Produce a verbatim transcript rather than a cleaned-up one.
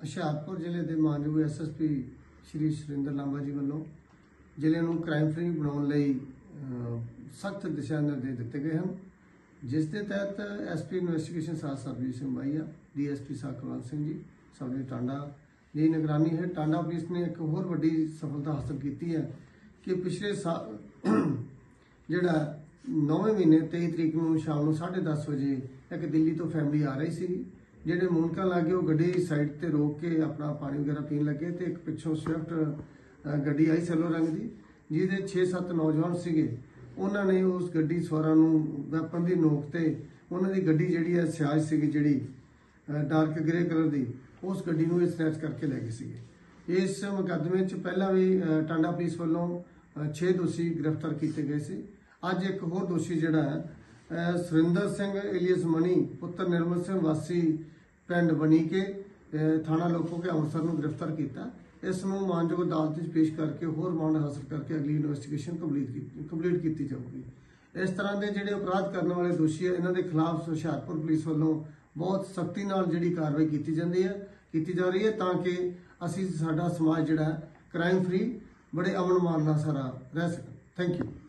ਹੁਸ਼ਿਆਰपुर ਜ਼ਿਲ੍ਹੇ ਦੇ ਮਾਨਯੋਗ S S P Shri Surinder Lamba ji ਵੱਲੋਂ ਜ਼ਿਲ੍ਹੇ ਨੂੰ ਕ੍ਰਾइम फ्री ਬਣਾਉਣ ਲਈ सख्त दिशा निर्देश दिते गए हैं, जिस के तहत एस पी इन्वेस्टिगेशन साथ सरबजीत सिंह माहिया, डी एस पी साहब कुलवंत सिंह जी, सब डिवीजन टांडा की निगरानी है। टांडा पुलिस ने एक होर वड्डी सफलता हासिल की है कि पिछले साल जोड़ा नौवें महीने तेई तरीक को शाम को साढ़े दस बजे एक दिल्ली तो फैमिली आ रही सी, ਜਿਹੜੇ ਮੁਨਕਾ लागे वो गड्डी साइड ते रोक के अपना पानी वगैरह पीन लगे तो एक पिछों स्विफ्ट गड्डी आई सैलो रंग की, जिहदे छे सत्त नौजवान सीगे। उन्होंने उस गड्डी सवारां नूं वैपन की नोक ते उन्हां दी गड्डी जिहड़ी है सियाज सीगी जिहड़ी डार्क ग्रे कलर की, उस गड्डी नूं स्नैच करके लै गए सीगे। इस मुकदमे च पहला भी टांडा पुलिस वालों छे दोषी गिरफ्तार किए गए सी। अज एक होर दोषी जिहड़ा है सुरिंदर सिंह एलियस मनी पुत्र निर्मल सिंह वासी पिंड बनी के थाना लोको के अमृतसर में गिरफ्तार किया। इसनूं मानयोग अदालत में पेश करके होर रिमांड हासिल करके अगली इन्वेस्टिगेशन कंप्लीट कंप्लीट की जाऊगी। इस तरह के जिहड़े अपराध करने वाले दोषी है, इन्हां दे खिलाफ हुशियारपुर पुलिस वालों बहुत सख्ती नाल जिहड़ी कार्रवाई की जाती है की जा रही है, ताकि असीं साडा समाज जिहड़ा क्राइम फ्री बड़े अमन मान नाल सारा रह सके। Thank you.